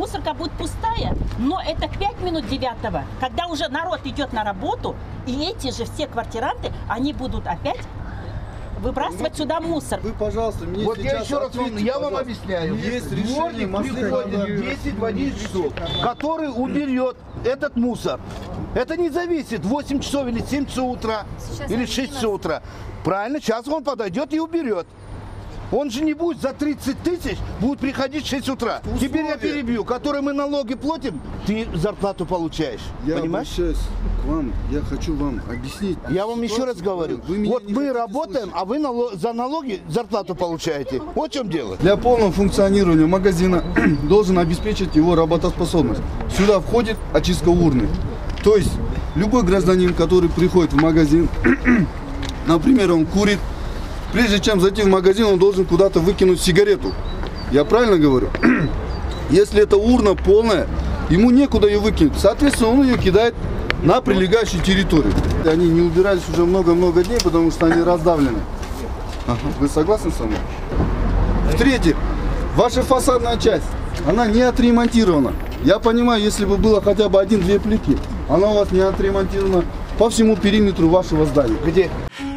мусорка будет пустая, но это 5 минут 9, когда уже народ идет на работу, и эти же все квартиранты, они будут опять выбрасывать сюда мусор. Вы, пожалуйста, мне вот сейчас я еще раз ответьте, я вам объясняю. Есть решение приходит 10-11 часов, который уберет этот мусор. Это не зависит, 8 часов или 7 часов утра, Сейчас или 6 часов утра. Правильно, сейчас он подойдет и уберет. Он же не будет за 30 тысяч, будет приходить в 6 утра. Условия. Теперь я перебью, которые мы налоги платим, ты зарплату получаешь. Я понимаешь? обращаюсь к вам, я хочу вам объяснить. Я вам еще раз говорю, вот мы работаем, а вы за налоги зарплату получаете. Вот в чем дело. Для полного функционирования магазина должен обеспечить его работоспособность. Сюда входит очистка урны. То есть любой гражданин, который приходит в магазин, например, он курит, прежде чем зайти в магазин, он должен куда-то выкинуть сигарету. Я правильно говорю? Если эта урна полная, ему некуда ее выкинуть. Соответственно, он ее кидает на прилегающую территорию. Они не убирались уже много-много дней, потому что они раздавлены. Вы согласны со мной? В-третьих, ваша фасадная часть, она не отремонтирована. Я понимаю, если бы было хотя бы 1-2 плитки, она у вас не отремонтирована по всему периметру вашего здания. Где?